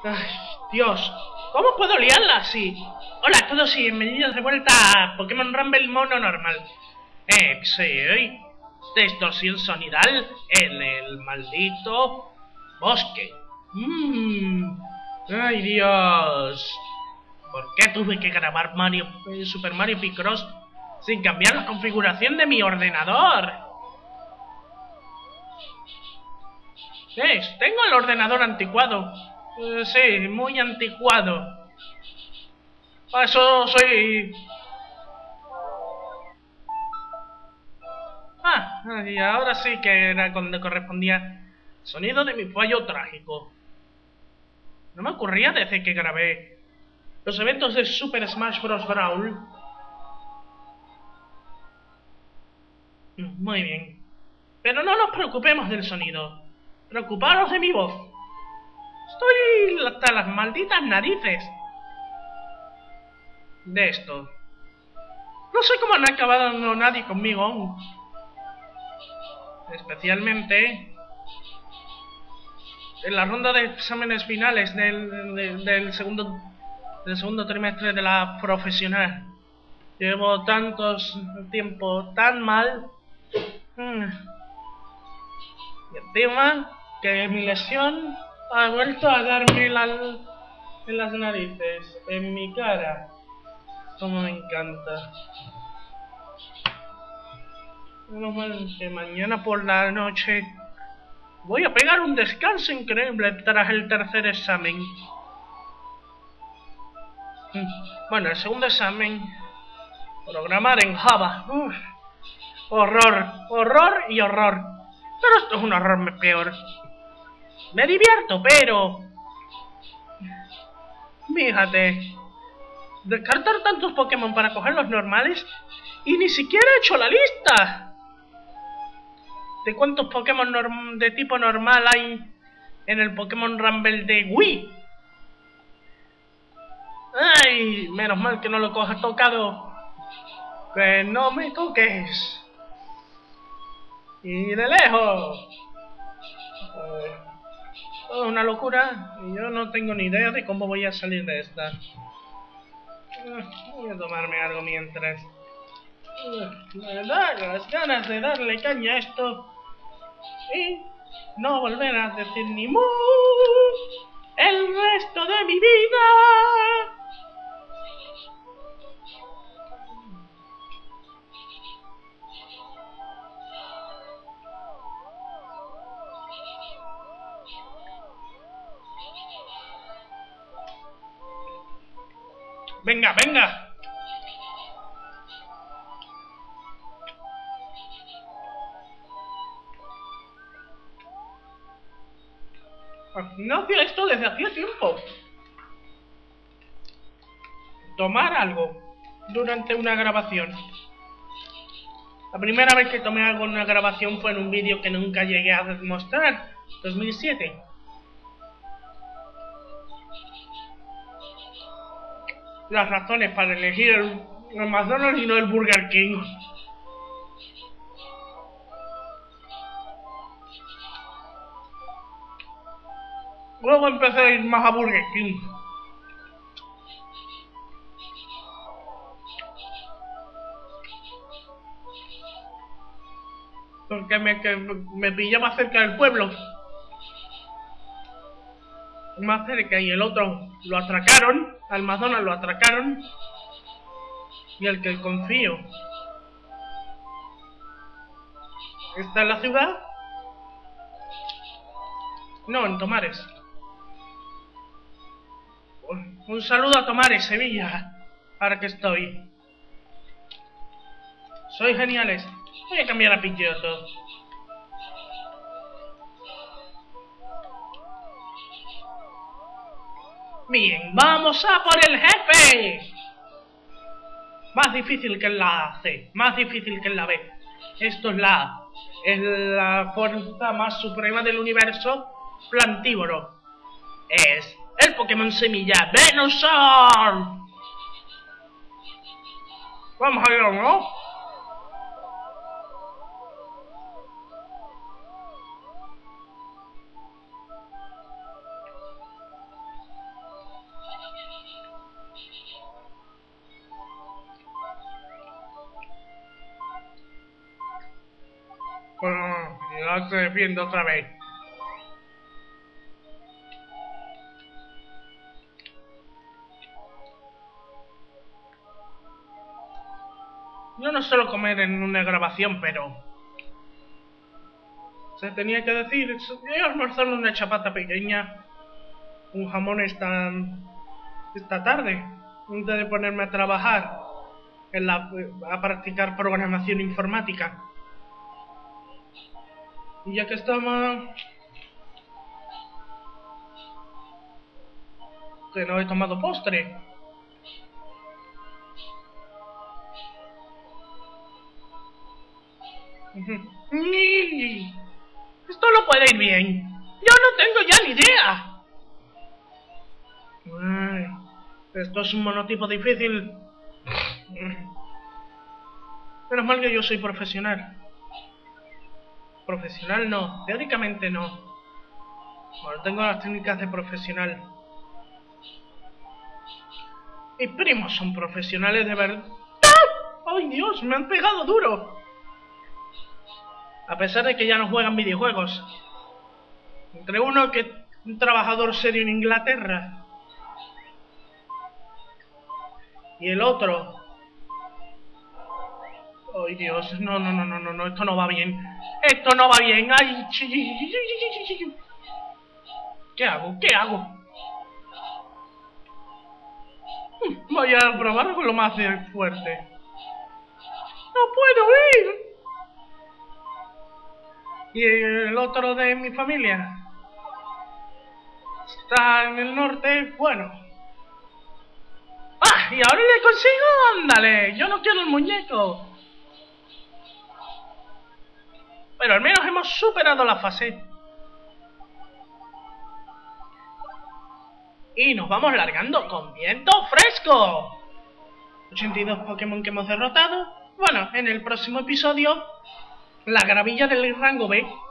Ay, Dios, ¿cómo puedo liarla así? Hola a todos y bienvenidos de vuelta a Pokémon Rumble mono normal. Sí, distorsión sonidal en el maldito bosque. Ay, Dios. ¿Por qué tuve que grabar Super Mario Picross sin cambiar la configuración de mi ordenador? Tengo el ordenador anticuado. Sí, muy anticuado. Para eso soy... y ahora sí que era cuando correspondía. Sonido de mi fallo trágico. No me ocurría desde que grabé los eventos de Super Smash Bros. Brawl. Muy bien. Pero no nos preocupemos del sonido. Preocuparos de mi voz. Estoy hasta las malditas narices de esto. No sé cómo han acabado nadie conmigo aún. Especialmente en la ronda de exámenes finales del segundo trimestre de la profesional. Llevo tiempo tan mal. Y encima que mi lesión ha vuelto a darme en las narices, en mi cara. Como me encanta. Menos mal que mañana por la noche voy a pegar un descanso increíble tras el tercer examen. Bueno, el segundo examen, programar en Java. Horror, horror y horror. Pero esto es un horror peor. Me divierto, pero... Fíjate, descartar tantos Pokémon para coger los normales y ni siquiera he hecho la lista de cuántos Pokémon de tipo normal hay en el Pokémon Rumble de Wii. Ay, menos mal que no lo cojas tocado. Que no me toques. Y de lejos. Todo es una locura y yo no tengo ni idea de cómo voy a salir de esta. Voy a tomarme algo mientras. Me da las ganas de darle caña a esto y no volver a decir ni mu el resto de mi vida. Venga, venga. No hacía esto desde hacía tiempo. Tomar algo durante una grabación. La primera vez que tomé algo en una grabación fue en un vídeo que nunca llegué a mostrar, 2007. Las razones para elegir el McDonald's y no el Burger King. Luego empecé a ir más a Burger King. Porque me pillaba cerca del pueblo. Más cerca, y el otro lo atracaron. Al McDonald's lo atracaron. Y el que confío está en la ciudad. No, en Tomares. Un saludo a Tomares, Sevilla. Ahora que estoy. Sois geniales. Voy a cambiar a Pidgeotto. Bien, vamos a por el jefe. Más difícil que en la C, más difícil que en la B. Esto es la A. Es la fuerza más suprema del universo plantívoro. Es el Pokémon Semilla Venusaur. Vamos a ver, ¿no? Ya se defiende otra vez. Yo no suelo comer en una grabación, pero se tenía que decir. Voy a almorzar una chapata pequeña, un jamón esta tarde, antes de ponerme a trabajar a practicar programación informática. Y ya que estamos, que no he tomado postre. Esto no puede ir bien. Yo no tengo ya ni idea. Esto es un monotipo difícil. Menos mal que yo soy profesional. Profesional no, teóricamente no. Bueno, tengo las técnicas de profesional. Mis primos son profesionales de verdad. ¡Ah! ¡Ay, Dios! Me han pegado duro. A pesar de que ya no juegan videojuegos. Entre uno que es un trabajador serio en Inglaterra y el otro. ¡Ay, Dios! No, esto no va bien. Esto no va bien. ¡Ay! ¿Qué hago? ¿Qué hago? Voy a probar con lo más fuerte. ¡No puedo ir! ¿Y el otro de mi familia? Está en el norte, bueno. ¡Ah! ¿Y ahora le consigo? ¡Ándale! Yo no quiero el muñeco. Pero al menos hemos superado la fase. Y nos vamos largando con viento fresco. 82 Pokémon que hemos derrotado. Bueno, en el próximo episodio, la gravilla del rango B.